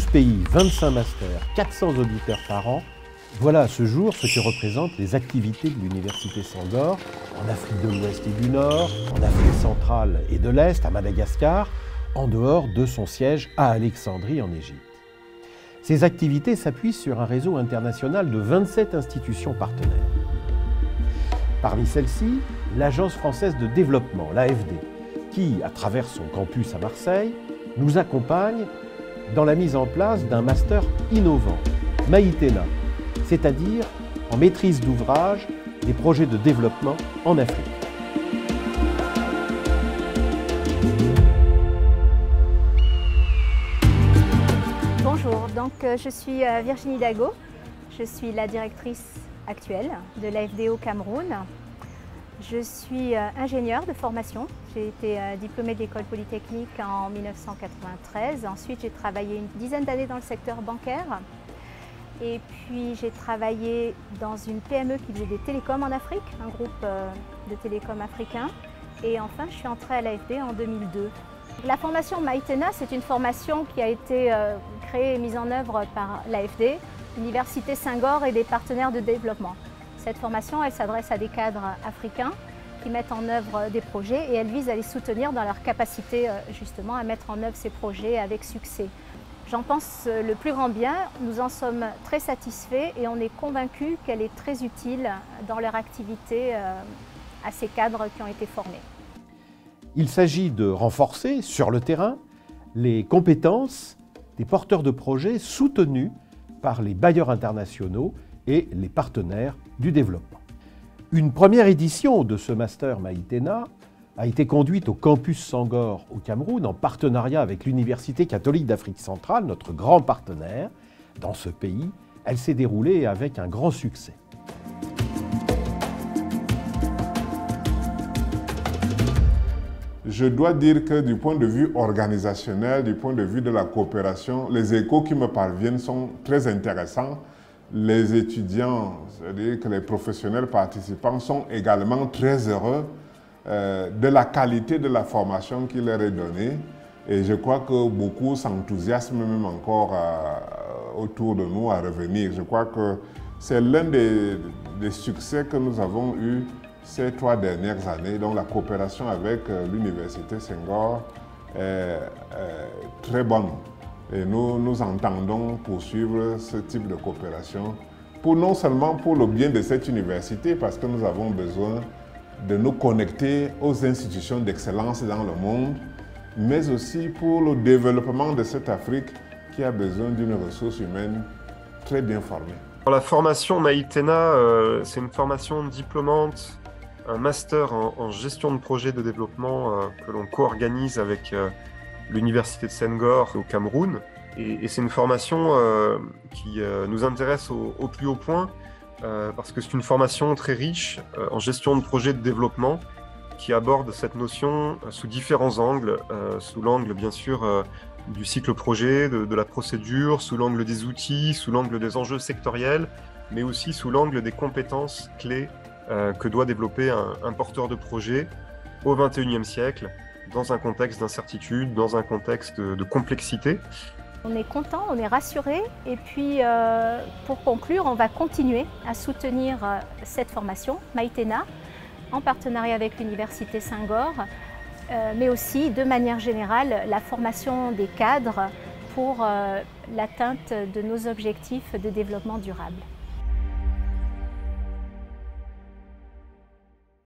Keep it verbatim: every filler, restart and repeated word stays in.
pays, vingt-cinq masters, quatre cents auditeurs par an. Voilà à ce jour ce que représentent les activités de l'Université Senghor en Afrique de l'Ouest et du Nord, en Afrique centrale et de l'Est, à Madagascar, en dehors de son siège à Alexandrie en Égypte. Ces activités s'appuient sur un réseau international de vingt-sept institutions partenaires. Parmi celles-ci, l'Agence française de développement, l'A F D, qui, à travers son campus à Marseille, nous accompagne dans la mise en place d'un master innovant, Maïtena, c'est-à-dire en maîtrise d'ouvrage des projets de développement en Afrique. Bonjour, donc euh, je suis euh, Virginie Dago, je suis la directrice actuelle de l'A F D au Cameroun. Je suis euh, ingénieure de formation, j'ai été euh, diplômée de l'école polytechnique en mille neuf cent quatre-vingt-treize. Ensuite j'ai travaillé une dizaine d'années dans le secteur bancaire. Et puis j'ai travaillé dans une P M E qui faisait des télécoms en Afrique, un groupe euh, de télécoms africains. Et enfin je suis entrée à l'A F D en deux mille deux. La formation Maïtena, c'est une formation qui a été euh, créée et mise en œuvre par l'A F D, l'Université Senghor et des partenaires de développement. Cette formation, elle s'adresse à des cadres africains qui mettent en œuvre des projets et elle vise à les soutenir dans leur capacité euh, justement à mettre en œuvre ces projets avec succès. J'en pense le plus grand bien, nous en sommes très satisfaits et on est convaincus qu'elle est très utile dans leur activité à ces cadres qui ont été formés. Il s'agit de renforcer sur le terrain les compétences des porteurs de projets soutenus par les bailleurs internationaux et les partenaires du développement. Une première édition de ce Master Maïtena a été conduite au campus Senghor au Cameroun en partenariat avec l'Université catholique d'Afrique centrale, notre grand partenaire. Dans ce pays, elle s'est déroulée avec un grand succès. Je dois dire que du point de vue organisationnel, du point de vue de la coopération, les échos qui me parviennent sont très intéressants. Les étudiants, c'est-à-dire que les professionnels participants sont également très heureux Euh, de la qualité de la formation qui leur est donnée et je crois que beaucoup s'enthousiasment même encore euh, autour de nous à revenir. Je crois que c'est l'un des, des succès que nous avons eu ces trois dernières années. Donc la coopération avec euh, l'Université Senghor est, est très bonne et nous, nous entendons poursuivre ce type de coopération pour non seulement pour le bien de cette université parce que nous avons besoin de nous connecter aux institutions d'excellence dans le monde, mais aussi pour le développement de cette Afrique qui a besoin d'une ressource humaine très bien formée. La formation Maïtena, euh, c'est une formation diplômante, un master en, en gestion de projet de développement euh, que l'on co-organise avec euh, l'Université de Senghor au Cameroun. Et, et c'est une formation euh, qui euh, nous intéresse au, au plus haut point, Euh, parce que c'est une formation très riche euh, en gestion de projet de développement qui aborde cette notion euh, sous différents angles, euh, sous l'angle bien sûr euh, du cycle projet, de, de la procédure, sous l'angle des outils, sous l'angle des enjeux sectoriels, mais aussi sous l'angle des compétences clés euh, que doit développer un, un porteur de projet au vingt et unième siècle, dans un contexte d'incertitude, dans un contexte de, de complexité. On est content, on est rassuré et puis euh, pour conclure, on va continuer à soutenir euh, cette formation Maïtena en partenariat avec l'Université Senghor, euh, mais aussi de manière générale la formation des cadres pour euh, l'atteinte de nos objectifs de développement durable.